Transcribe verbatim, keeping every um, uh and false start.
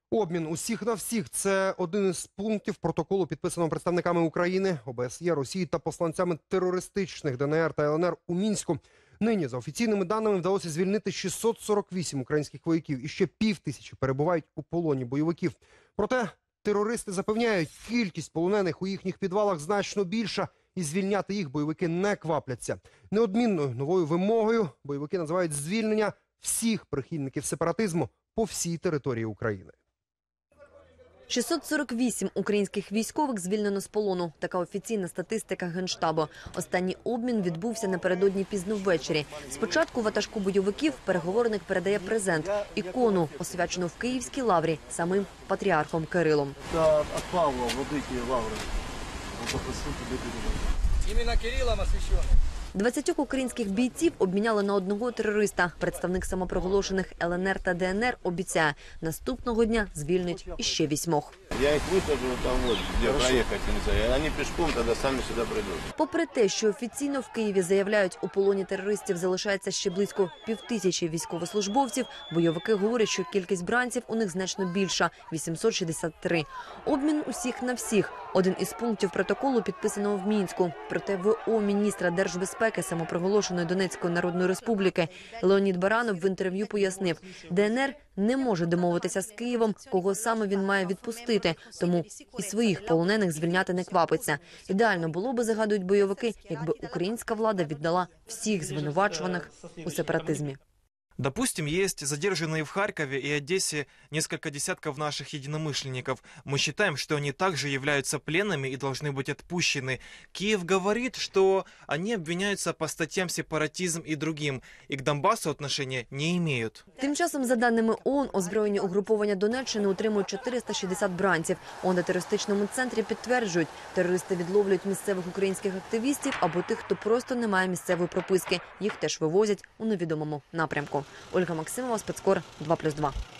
Обмін усіх на всіх – це один із пунктів протоколу, підписаного представниками України, О Б С Є, Росії та посланцями терористичних Д Н Р та Л Н Р у Мінську. Нині, за офіційними даними, вдалося звільнити шістсот сорок вісім українських вояків і ще пів тисячі перебувають у полоні бойовиків. Проте терористи запевняють, кількість полонених у їхніх підвалах значно більша і звільняти їх бойовики не квапляться. Неодмінною новою вимогою бойовики називають звільнення всіх прихильників сепаратизму по всій території України. шістсот сорок вісім українських військових звільнено з полону. Така офіційна статистика Генштабу. Останній обмін відбувся напередодні пізно ввечері. Спочатку ватажку бойовиків переговорник передає презент – ікону, освячену в Київській лаврі самим патріархом Кирилом. Та від Павла, владики лаври. Іменно Кирилом освящений. двадцятьох українських бійців обміняли на одного терориста. Представник самопроголошених Л Н Р та Д Н Р обіцяє, наступного дня звільнить іще вісьмох. Я їх висаджу там, от, де проїхати, не знаю. Вони пішком тоді самі сюди прийдуть. Попри те, що офіційно в Києві заявляють, у полоні терористів залишається ще близько півтисячі військовослужбовців, бойовики говорять, що кількість бранців у них значно більша – вісімсот шістдесят три. Обмін усіх на всіх – один із пунктів протоколу, підписаного в Мінську. Проте В О міністра держбезпеки самопроголошеної Донецької Народної Республіки Леонід Баранов в інтерв'ю пояснив, Д Н Р не може домовитися з Києвом, кого саме він має відпустити, тому і своїх полонених звільняти не квапиться. Ідеально було би, загадують бойовики, якби українська влада віддала всіх звинувачуваних у сепаратизмі. Допустим, есть задержанные в Харькове и Одессе несколько десятков наших единомышленников. Мы считаем, что они также являются пленными и должны быть отпущены. Киев говорит, что они обвиняются по статьям сепаратизм и другим, и к Донбассу отношения не имеют. Тим часом, за даними О О Н, озброєні угруповання Донеччини утримують чотириста шістдесят бранців. У антитерористичному центрі підтверджують, терористи відловлюють місцевих українських активістів або тих, хто просто не має місцевої прописки. Їх теж вивозять у невідомому напрямку. Ольга Максимова, Спецкор, два плюс два.